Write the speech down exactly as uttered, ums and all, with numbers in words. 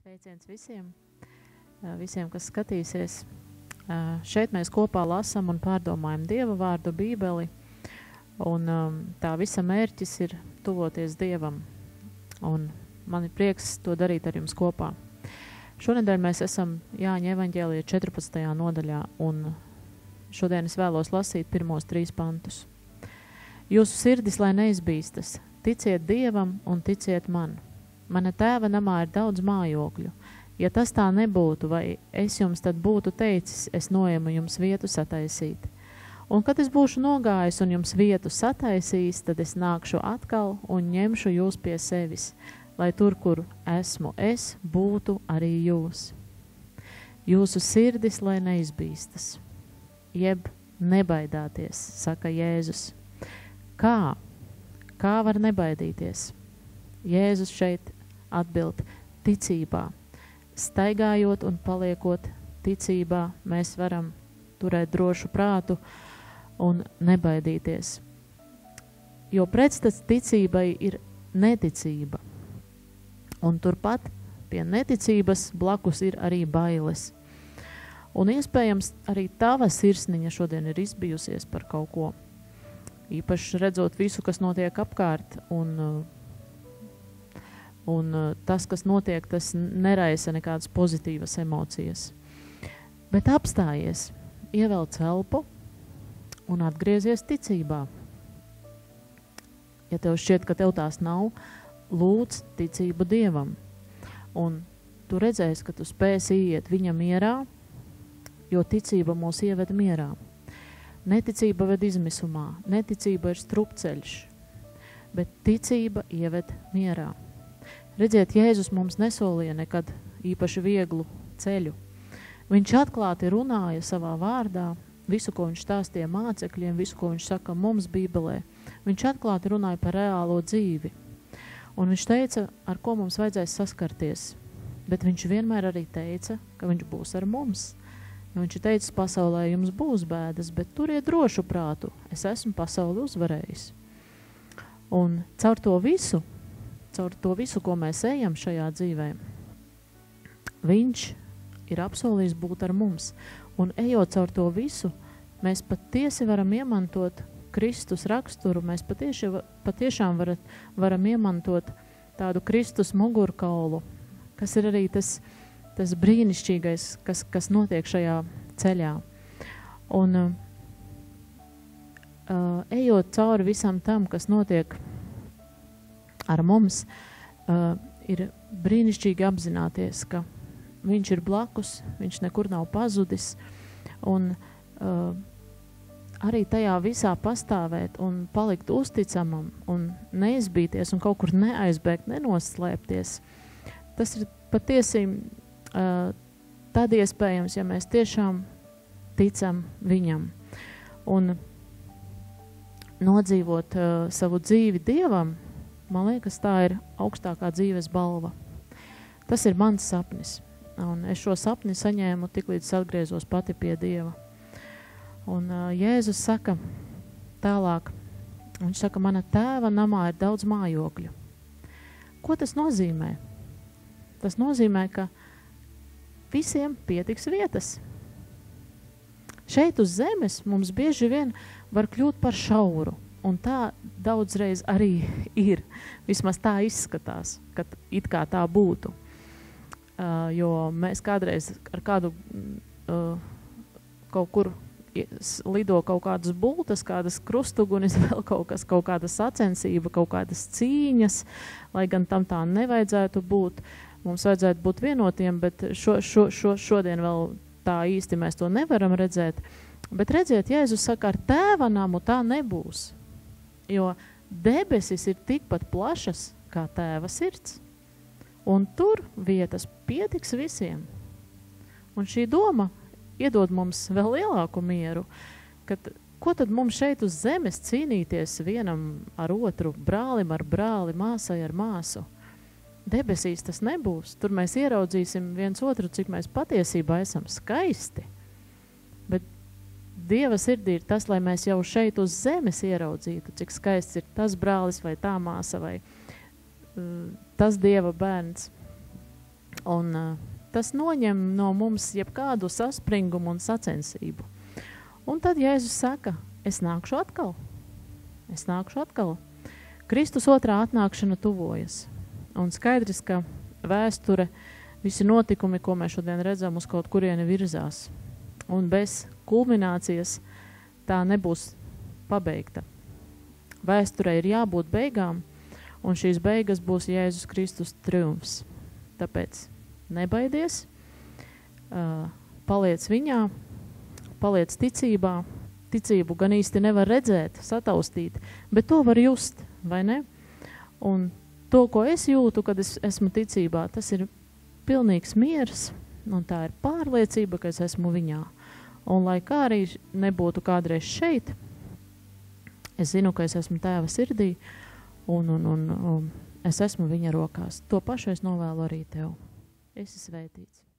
Sveiciens visiem, visiem, kas skatīsies. Šeit mēs kopā lasam un pārdomājam Dieva vārdu Bībeli, un tā visa mērķis ir tuvoties Dievam, un man ir prieks to darīt ar jums kopā. Šonedēļ mēs esam Jāņa evaņģēlija četrpadsmitajā nodaļā, un šodien es vēlos lasīt pirmos trīs pantus. Jūsu sirdis, lai neizbīstas, ticiet Dievam un ticiet man. Mana tēva namā ir daudz mājokļu. Ja tas tā nebūtu, vai es jums tad būtu teicis, es noemu jums vietu sataisīt. Un kad es būšu nogājis un jums vietu sataisījis, tad es nākšu atkal un ņemšu jūs pie sevis, lai tur, kur esmu es, būtu arī jūs. Jūsu sirdis, lai neizbīstas, jeb nebaidāties, saka Jēzus. Kā? Kā var nebaidīties? Jēzus šeit atbild ticībā. Staigājot un paliekot ticībā, mēs varam turēt drošu prātu un nebaidīties. Jo pretstats ticībai ir neticība. Un turpat pie neticības blakus ir arī bailes. Un iespējams arī tava sirsniņa šodien ir izbijusies par kaut ko. Īpaši redzot visu, kas notiek apkārt, un, un tas, kas notiek, tas neraisa nekādas pozitīvas emocijas. Bet apstājies, ievelc elpu un atgriezies ticībā. Ja tev šķiet, ka tev tās nav, lūdz ticību Dievam. Un tu redzēsi, ka tu spēsi iet viņa mierā, jo ticība mūs ieved mierā. Neticība ved izmisumā, neticība ir strupceļš, bet ticība ieved mierā. Redziet, Jēzus mums nesolīja nekad īpaši vieglu ceļu. Viņš atklāti runāja savā vārdā, visu, ko viņš stāstīja mācekļiem, visu, ko viņš saka mums Bībelē. Viņš atklāti runāja par reālo dzīvi. Un viņš teica, ar ko mums vajadzēs saskarties, bet viņš vienmēr arī teica, ka viņš būs ar mums. Viņš ir teicis, pasaulē jums būs bēdas, bet turiet drošu prātu, es esmu pasauli uzvarējis. Un caur to visu, caur to visu, ko mēs ejam šajā dzīvē, viņš ir apsolījis būt ar mums. Un ejot caur to visu, mēs patiesi varam iemantot Kristus raksturu, mēs patieši, patiešām var, varam iemantot tādu Kristus mugurkaulu, kas ir arī tas, tas brīnišķīgais, kas, kas notiek šajā ceļā. Un uh, ejot cauri visam tam, kas notiek ar mums, uh, ir brīnišķīgi apzināties, ka viņš ir blakus, viņš nekur nav pazudis, un uh, arī tajā visā pastāvēt un palikt uzticamam un neizbīties un kaut kur neaizbēgt, nenoslēpties. Tas ir patiesi uh, tad iespējams, ja mēs tiešām ticam viņam. Un nodzīvot uh, savu dzīvi Dievam, man liekas, tā ir augstākā dzīves balva. Tas ir mans sapnis. Un es šo sapni saņēmu tik līdz atgriezos pati pie Dieva. Un uh, Jēzus saka tālāk, viņš saka, mana tēva namā ir daudz mājokļu. Ko tas nozīmē? Tas nozīmē, ka visiem pietiks vietas. Šeit uz zemes mums bieži vien var kļūt par šauru, un tā daudzreiz arī ir. Vismaz tā izskatās, ka it kā tā būtu. Uh, jo mēs kādreiz ar kādu uh, kaut kur lido kaut kādas bultas, kādas krustugunis, vēl kaut kas, kaut kāda sacensība, kaut kādas cīņas, lai gan tam tā nevajadzētu būt. Mums vajadzētu būt vienotiem, bet šo, šo, šo, šodien vēl tā īsti mēs to nevaram redzēt. Bet redziet, Jēzus saka, ar tēva namu tā nebūs, jo debesis ir tikpat plašas kā tēva sirds. Un tur vietas pietiks visiem. Un šī doma iedod mums vēl lielāku mieru, kad ko tad mums šeit uz zemes cīnīties vienam ar otru, brālim ar brāli, māsai ar māsu? Debesīs tas nebūs. Tur mēs ieraudzīsim viens otru, cik mēs patiesībā esam skaisti. Bet Dieva sirdī ir tas, lai mēs jau šeit uz zemes ieraudzītu, cik skaists ir tas brālis vai tā māsa vai uh, tas Dieva bērns. Un uh, tas noņem no mums jebkādu saspringumu un sacensību. Un tad Jēzus saka, es nākšu atkal. Es nākšu atkal. Kristus otrā atnākšana tuvojas. Un skaidrs, ka vēsture, visi notikumi, ko mēs šodien redzam, uz kaut kurieni virzās. Un bez kulminācijas tā nebūs pabeigta. Vēsturei ir jābūt beigām, un šīs beigas būs Jēzus Kristus triumfs. Tāpēc nebaidies, uh, paliec viņā, paliec ticībā. Ticību gan īsti nevar redzēt, sataustīt, bet to var just, vai ne? Un to, ko es jūtu, kad es esmu ticībā, tas ir pilnīgs miers, un tā ir pārliecība, ka es esmu viņā. Un lai kā arī nebūtu kādreiz šeit, es zinu, ka es esmu Tēva sirdī, un, un, un, un es esmu viņa rokās. To pašu es novēlu arī tev. Esi svētīts.